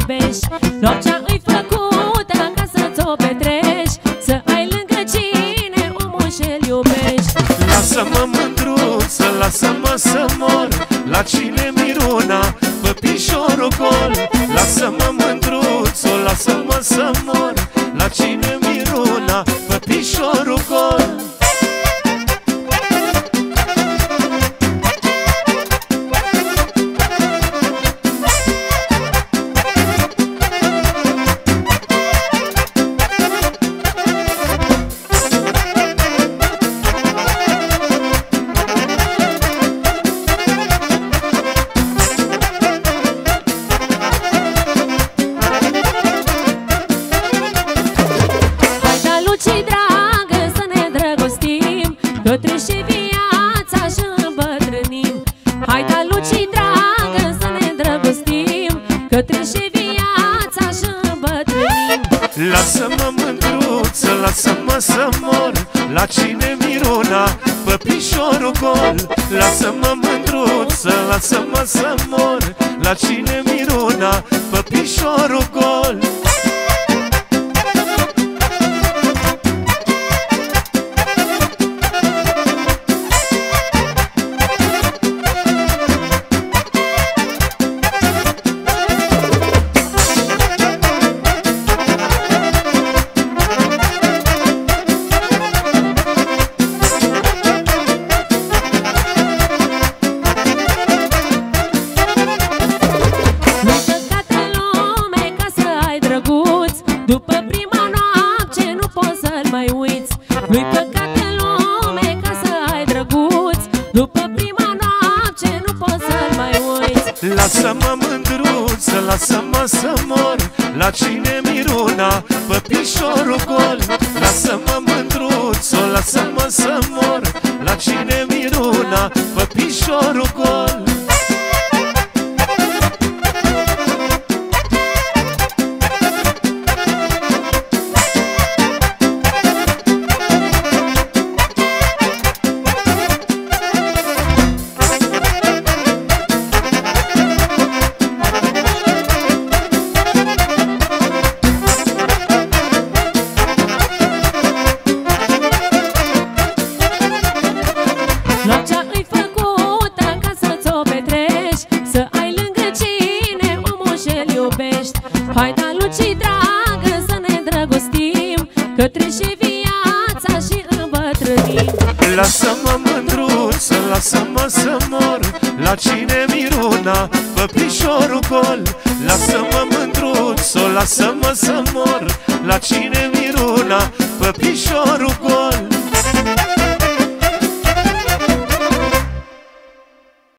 iubești. Noaptea îi făcută ca să ți-o petreci, să ai lângă cine omul și-l iubești. Lasă-mă mândruță, lasă-mă să mor, la cine miruna, păpișorul gol. Lasă-mă mândruță, lasă-mă să mor, la cine miruna, păpișorul gol. Că trece viața și îmbătrânim. Haide, Luci, dragă, să ne îndrăgostim, că trece viața și îmbătrânim. Lasă-mă mândruță, lasă-mă să mor, la cine miruna, păpișorul gol. Lasă-mă mândruță, lasă-mă să mor, la cine miruna, păpișorul gol. După prima noapte nu poți să-l mai uiți. Nu-i păcat în lume ca să ai drăguț. După prima noapte nu poți să-l mai uiți. Lasă-mă mândruță, lasă-mă să mor, la cine miruna, păpișorul gol. Lasă-mă mândruță, lasă-mă să mor, la cine miruna, păpișorul gol. Noaptea îi făcută ca să ți-o petreci, să ai lângă cine omul și-l iubești. Haide, Luci, dragă, să ne îndrăgostim, că trece viața și îmbătrânim. Lasă-mă mândruță, lasă-mă să mor, la cine miruna, păpișorul gol. Lasă-mă mândruță, lasă-mă să mor, la cine miruna, păpișorul gol.